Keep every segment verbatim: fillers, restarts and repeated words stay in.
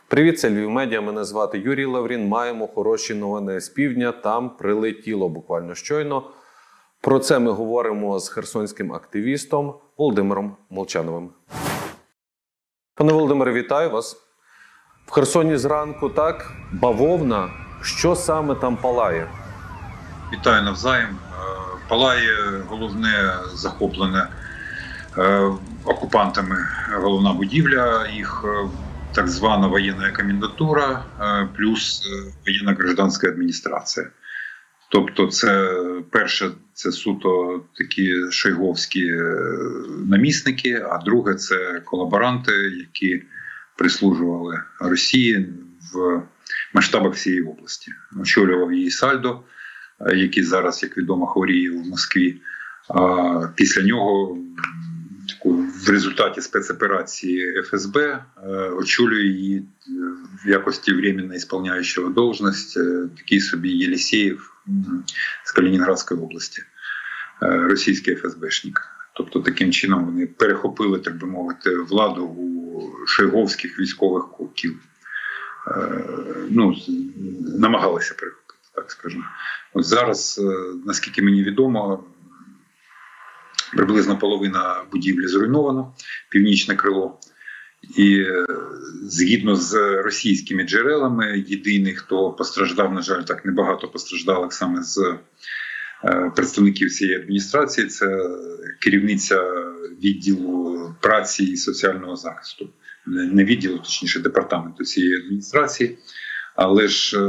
Привіт, це Львів Медіа, мене звати Юрій Лаврін. Маємо хороші новини з півдня, там прилетіло буквально щойно. Про це ми говоримо з херсонським активістом Володимиром Молчановим. Пане Володимире, вітаю вас. В Херсоні зранку, так, бавовна. Що саме там палає? Вітаю навзаєм. Палає головне захоплене окупантами головна будівля, їх так звана воєнна комендатура, плюс воєнна гражданська адміністрація. Тобто це перше, це суто такі шойговські намісники, а друге це колаборанти, які прислужували Росії в масштабах всієї області. Очолював її Сальдо, який зараз, як відомо, хворіє в Москві. А після нього в результаті спецоперації еф ес бе очолює її в якості временно ісполняючого должність такий собі Єлісєєв з Калінінградської області, російський еф ес бешник. Тобто таким чином вони перехопили, так би мовити, владу у шойговських військових кулків. Ну, намагалися перехопити, так скажемо. От зараз, наскільки мені відомо, приблизно половина будівлі зруйновано, північне крило. І згідно з російськими джерелами, єдиний, хто постраждав, на жаль, так небагато постраждалих саме з представників цієї адміністрації, це керівниця відділу праці і соціального захисту. Не відділу, точніше, департаменту цієї адміністрації, але ж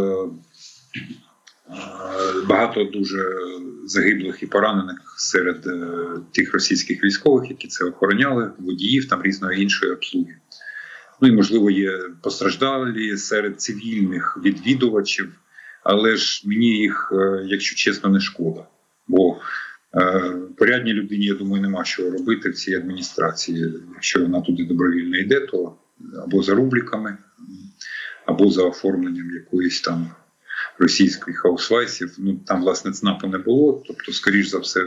багато дуже загиблих і поранених серед тих російських військових, які це охороняли, водіїв, там різної іншої обслуги. Ну і, можливо, є постраждалі серед цивільних відвідувачів, але ж мені їх, якщо чесно, не шкода. Бо е, порядній людині, я думаю, нема що робити в цій адміністрації. Якщо вона туди добровільно йде, то або за рубліками, або за оформленням якоїсь там російських хаусвайсів. Ну, там, власне, ЦНАПу не було, тобто, скоріш за все,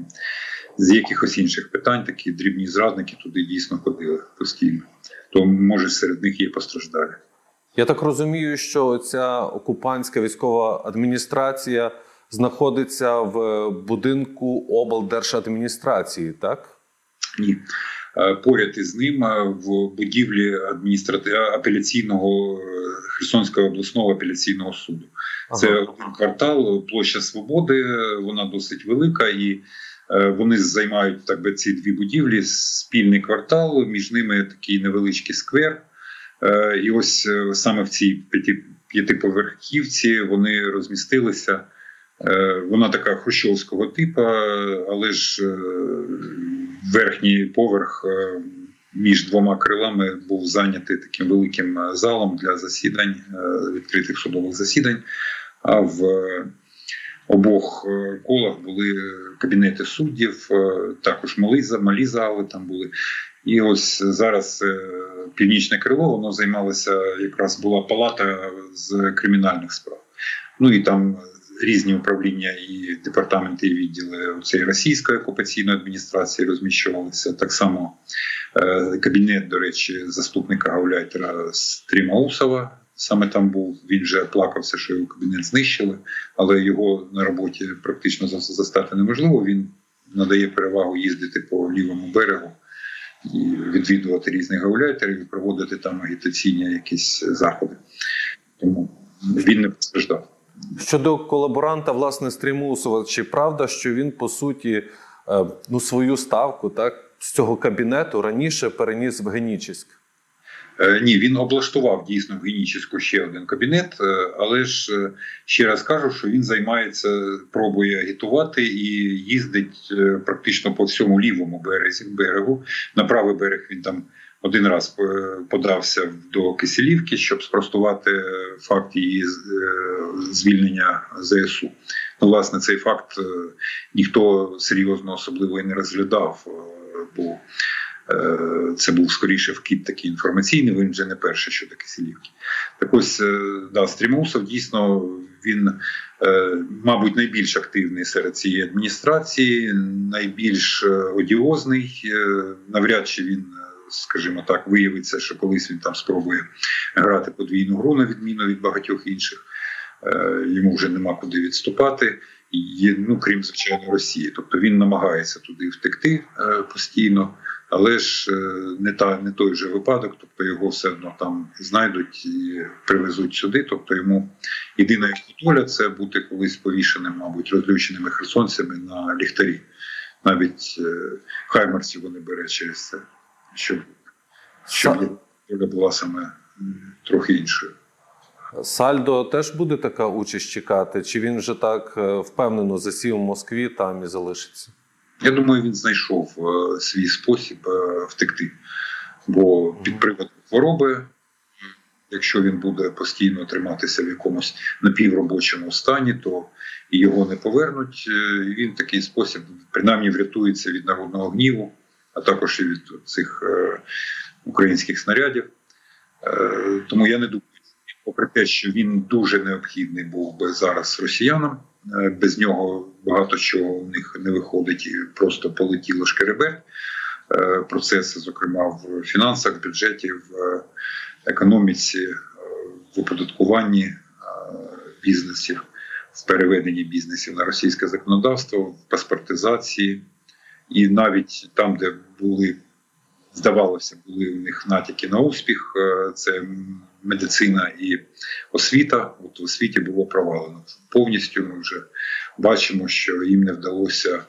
з якихось інших питань такі дрібні зрадники туди дійсно ходили постійно. То, може, серед них є постраждалі. Я так розумію, що ця окупантська військова адміністрація знаходиться в будинку облдержадміністрації, так? Ні. Поряд із ним в будівлі адміністрати... апеляційного Херсонського обласного апеляційного суду. Ага. Це один квартал, площа Свободи, вона досить велика, і вони займають так би ці дві будівлі, спільний квартал, між ними такий невеличкий сквер. І ось саме в цій п'ятиповерхівці вони розмістилися. Вона така хрущовського типу, але ж верхній поверх між двома крилами був зайнятий таким великим залом для засідань, відкритих судових засідань. А в обох колах були кабінети суддів, також малі, малі зали там були. І ось зараз північне крило, воно займалося, якраз була палата з кримінальних справ. Ну і там різні управління і департаменти, і відділи цієї російської окупаційної адміністрації розміщувалися. Так само кабінет, до речі, заступника гауляйтера Стрімаусова саме там був. Він вже плакався, що його кабінет знищили, але його на роботі практично застати неможливо. Він надає перевагу їздити по лівому берегу і відвідувати різних гауляйтерів і проводити там агітаційні якісь заходи. Тому він не постраждав. Щодо колаборанта, власне, Стрімусова, чи правда, що він, по суті, ну, свою ставку, так, з цього кабінету раніше переніс в Генічеськ? Ні, він облаштував дійсно в Генічеську ще один кабінет, але ж ще раз кажу, що він займається, пробує агітувати і їздить практично по всьому лівому березі, берегу. На правий берег він там один раз подався до Киселівки, щоб спростувати факт її звільнення зе ес у. Ну, власне, цей факт ніхто серйозно особливо і не розглядав, бо це був скоріше вкид такий інформаційний, він вже не перший щодо Киселівки. Так ось, да, Стрімусов дійсно, він, мабуть, найбільш активний серед цієї адміністрації, найбільш одіозний, навряд чи він скажімо так, виявиться, що колись він там спробує грати подвійну гру, на відміну від багатьох інших, йому вже нема куди відступати, і, ну, крім, звичайно, Росії. Тобто він намагається туди втекти постійно, але ж не, та, не той же випадок, тобто його все одно там знайдуть і привезуть сюди. Тобто йому єдина їхня доля – це бути колись повішеним, мабуть, розлюченими херсонцями на ліхтарі. Навіть хаймарсів вони бере через це, щоб, щоб доля була саме трохи іншою. Сальдо теж буде така участь чекати? Чи він вже так впевнено засів у Москві там і залишиться? Я думаю, він знайшов свій спосіб втекти. Бо під приводом хвороби, якщо він буде постійно триматися в якомусь напівробочому стані, то і його не повернуть. І він в такий спосіб принаймні врятується від народного гніву, а також і від цих українських снарядів. Тому я не думаю, попри те, що він дуже необхідний був би зараз росіянам, без нього багато чого у них не виходить і просто полетіло шкереберть. Процеси, зокрема, в фінансах, в бюджеті, в економіці, в оподаткуванні бізнесів, в переведенні бізнесів на російське законодавство, в паспортизації. І навіть там, де були, здавалося, були у них натяки на успіх, це медицина і освіта. От в освіті було провалено повністю. Ми вже бачимо, що їм не вдалося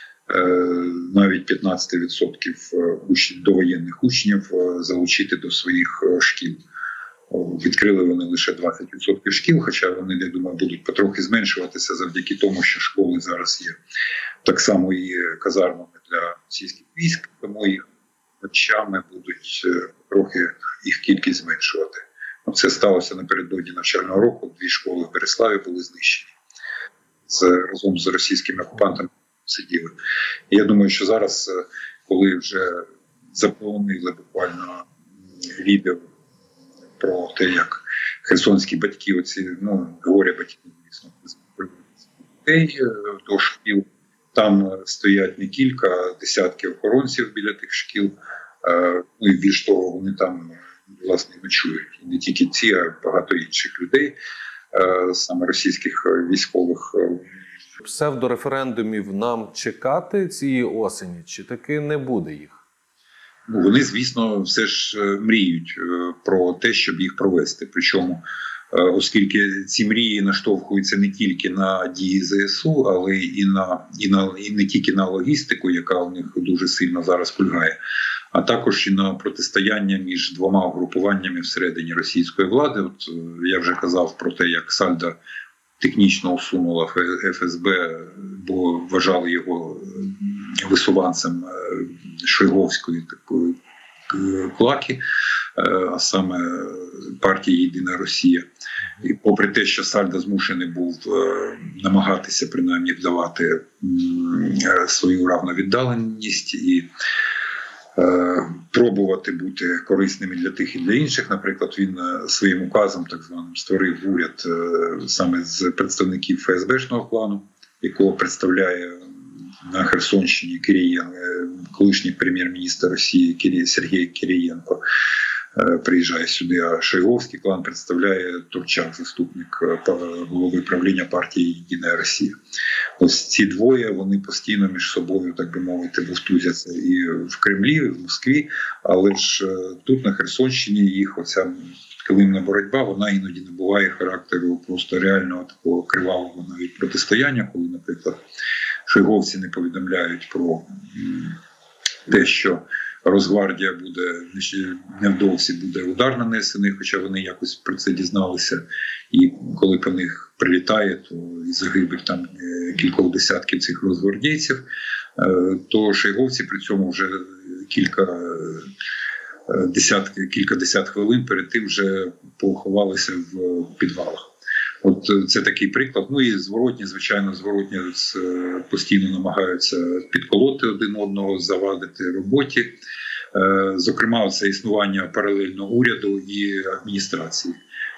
навіть п'ятнадцять відсотків довоєнних учнів залучити до своїх шкіл. Відкрили вони лише двадцять відсотків шкіл, хоча вони, я думаю, будуть потрохи зменшуватися завдяки тому, що школи зараз є так само і казармами для російських військ, тому їх ночами будуть трохи їх кількість зменшувати. Це сталося напередодні навчального року. Дві школи в Береславі були знищені. Це разом з російськими окупантами сиділи. І я думаю, що зараз, коли вже заповнили буквально відео про те, як херсонські батьки, оці, ну, горя батьки, звісно, дітей до шкіл, там стоять не кілька десятків охоронців біля тих шкіл, ну і більш того, вони там, власне, ночують. І не тільки ці, а багато інших людей, саме російських військових. Псевдореферендумів нам чекати цієї осені, чи таки не буде їх? Ну, вони, звісно, все ж мріють про те, щоб їх провести. Причому, оскільки ці мрії наштовхуються не тільки на дії ЗСУ, але і, на, і, на, і не тільки на логістику, яка у них дуже сильно зараз кульгає, а також і на протистояння між двома угрупуваннями всередині російської влади. От я вже казав про те, як Сальдо технічно усунула еф ес бе, бо вважали його висуванцем шойговської такої клаки, а саме партії «Єдина Росія». І попри те, що Сальдо змушений був намагатися принаймні вдавати свою равновіддаленість і пробувати бути корисними для тих і для інших. Наприклад, він своїм указом так званим створив уряд саме з представників еф ес бешного клану, якого представляє на Херсонщині Кирієнко, колишній прем'єр-міністр Росії Сергій Кирієнко приїжджає сюди, а Шойговський клан представляє Турчак, заступник голови правління партії «Єдина Росія». Ось ці двоє, вони постійно між собою, так би мовити, вовтузяться і в Кремлі, і в Москві, але ж тут, на Херсонщині, їх оця килимна боротьба, вона іноді набуває характеру просто реального такого кривавого навіть протистояння, коли, наприклад, шойговці не повідомляють про те, що Росгвардія буде, невдовзі буде удар нанесений, хоча вони якось про це дізналися. І коли по них прилітає, то і загибель там кількох десятків цих росгвардійців, то шойговці при цьому вже кілька десятки, кілька десят хвилин перед тим вже поховалися в підвалах. От це такий приклад. Ну і зворотні, звичайно, зворотні постійно намагаються підколоти один одного, завадити роботі. Зокрема, це існування паралельно уряду і адміністрації.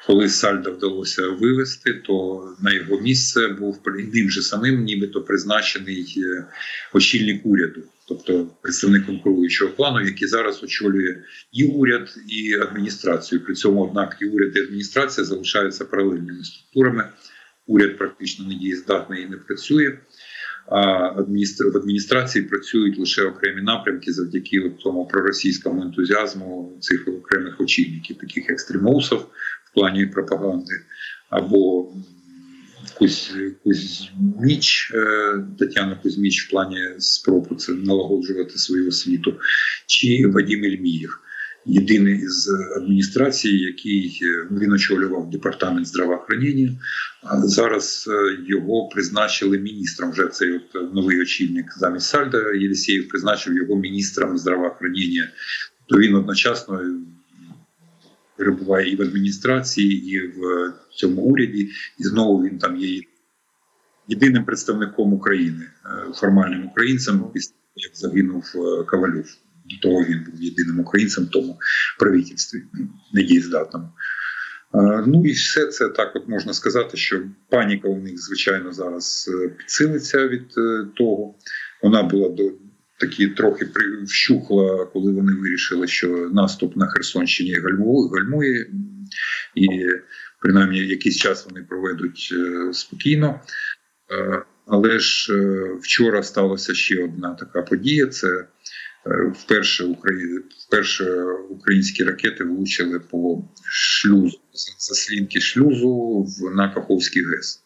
Коли Сальдо вдалося вивести, то на його місце був ним же самим нібито призначений очільник уряду, тобто представник конкуруючого плану, який зараз очолює і уряд, і адміністрацію. При цьому, однак, і уряд, і адміністрація залишаються паралельними структурами. Уряд практично недієздатний і не працює, а в адміністрації працюють лише окремі напрямки завдяки тому проросійському ентузіазму цих окремих очільників, таких як Стрімоусов в плані пропаганди, або Кузь, Кузьміч, Тетяна Кузьміч в плані спробу це налагоджувати свою освіту, чи Вадим Ільмієв, єдиний з адміністрації, який він очолював департамент здравоохранення. А зараз його призначили міністром. Вже цей от новий очільник замість Сальда Єлісєєв призначив його міністром здравоохранення. То він одночасно перебуває і в адміністрації, і в цьому уряді, і знову він там є єдиним представником України, формальним українцем, після як загинув Ковальов. До того він був єдиним українцем в тому правительстві недієздатному. Ну і все це так от можна сказати, що паніка у них, звичайно, зараз підсилиться від того. Вона була до такі трохи вщухла, коли вони вирішили, що наступ на Херсонщині гальмує, і принаймні якийсь час вони проведуть спокійно. Але ж вчора сталося ще одна така подія. Це вперше, Украї... вперше українські ракети влучили по шлюзу, заслінки шлюзу на Каховський ГЕС.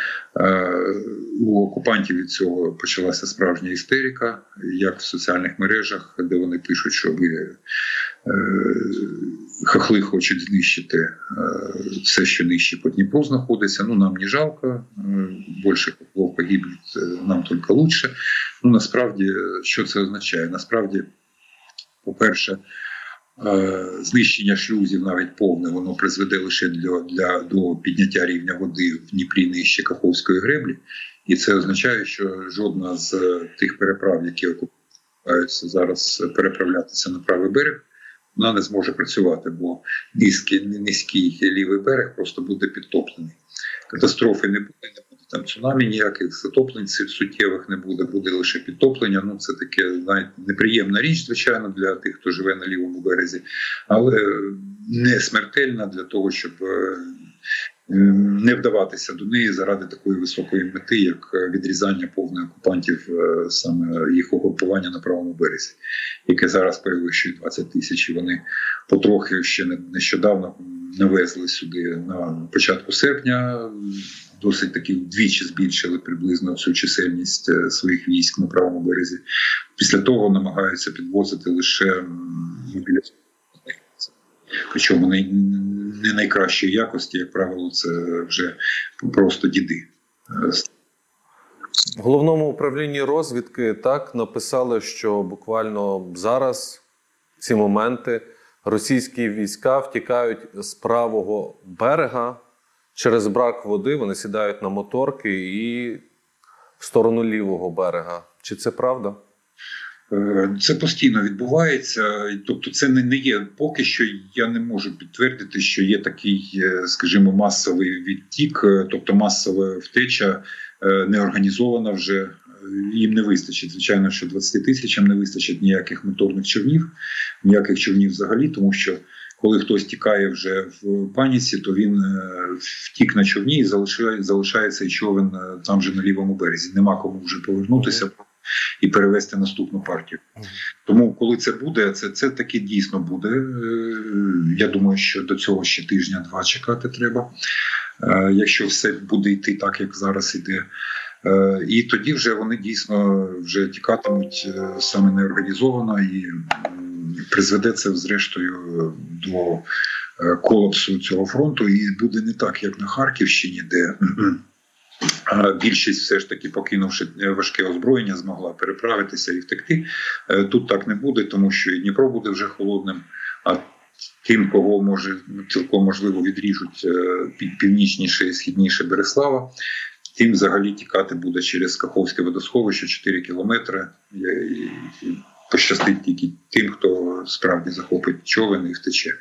У окупантів від цього почалася справжня істерика, як в соціальних мережах, де вони пишуть, що ви хахли хочуть знищити все, що нижче по Дніпру знаходиться. Ну, нам не жалко, більше хохлов погиблють, нам тільки краще. Ну, насправді, що це означає? Насправді, по-перше, знищення шлюзів навіть повне, воно призведе лише для, для, до підняття рівня води в Дніпрі нижче Каховської греблі. І це означає, що жодна з тих переправ, які окупаються зараз переправлятися на правий берег, вона не зможе працювати, бо низький, низький лівий берег просто буде підтоплений. Катастрофи не буде, не буде там цунамі, ніяких затоплень суттєвих не буде, буде лише підтоплення. Ну, це таке навіть неприємна річ, звичайно, для тих, хто живе на лівому березі, але не смертельна для того, щоб не вдаватися до неї заради такої високої мети, як відрізання повних окупантів саме їх угрупування на правому березі, яке зараз перевищує двадцять тисяч. Вони потрохи ще нещодавно навезли сюди на початку серпня, досить таки вдвічі збільшили приблизно цю чисельність своїх військ на правому березі. Після того намагаються підвозити лише мобілізацію. Причому не, не найкращої якості, як правило, це вже просто діди. В Головному управлінні розвідки так написали, що буквально зараз, в ці моменти, російські війська втікають з правого берега через брак води, вони сідають на моторки і в сторону лівого берега. Чи це правда? Це постійно відбувається, тобто це не є, поки що я не можу підтвердити, що є такий, скажімо, масовий відтік, тобто масова втеча не організована вже, їм не вистачить. Звичайно, що двадцяти тисячам не вистачить ніяких моторних човнів, ніяких човнів взагалі, тому що коли хтось тікає вже в паніці, то він втік на човні і залишає, залишається і човен там же на лівому березі. Нема кому вже повернутися і перевести наступну партію. Тому, коли це буде, це, це таки дійсно буде. Я думаю, що до цього ще тижня-два чекати треба, якщо все буде йти так, як зараз іде. І тоді вже вони дійсно вже тікатимуть саме неорганізовано, і призведе це, зрештою, до колапсу цього фронту. І буде не так, як на Харківщині, де більшість все ж таки, покинувши важке озброєння, змогла переправитися і втекти. Тут так не буде, тому що і Дніпро буде вже холодним, а тим, кого може цілком можливо відріжуть північніше і східніше Береслава, тим взагалі тікати буде через Каховське водосховище чотири кілометри. І пощастить тільки тим, хто справді захопить човен і втече.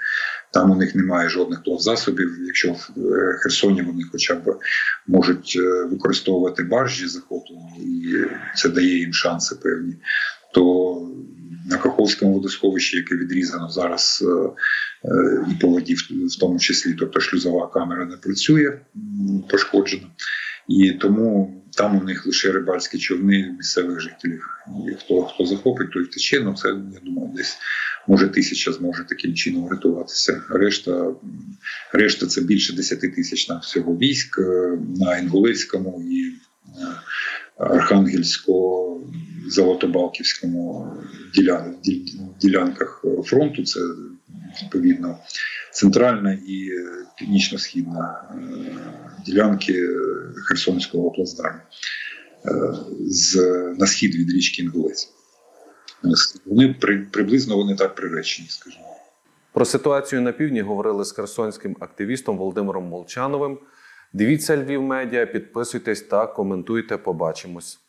Там у них немає жодних плавзасобів. Якщо в Херсоні вони хоча б можуть використовувати баржі захоплені, і це дає їм шанси певні, то на Каховському водосховищі, яке відрізано зараз і по воді в тому числі, тобто шлюзова камера не працює, пошкоджена. І тому там у них лише рибальські човни місцевих жителів. І хто, хто захопить, той втече. Ну це, я думаю, десь може тисяча зможе таким чином врятуватися. Решта, решта це більше десяти тисяч на всього військ на Інгулецькому і Архангельсько, Золотобалківському ділян, ділянках фронту. Це відповідно центральна і північно-східна ділянки Херсонського плацдарму з на схід від річки Інгулець. Вони при, приблизно вони так приречені, скажімо. Про ситуацію на півдні говорили з херсонським активістом Володимиром Молчановим. Дивіться Львів Медіа, підписуйтесь та коментуйте. Побачимось.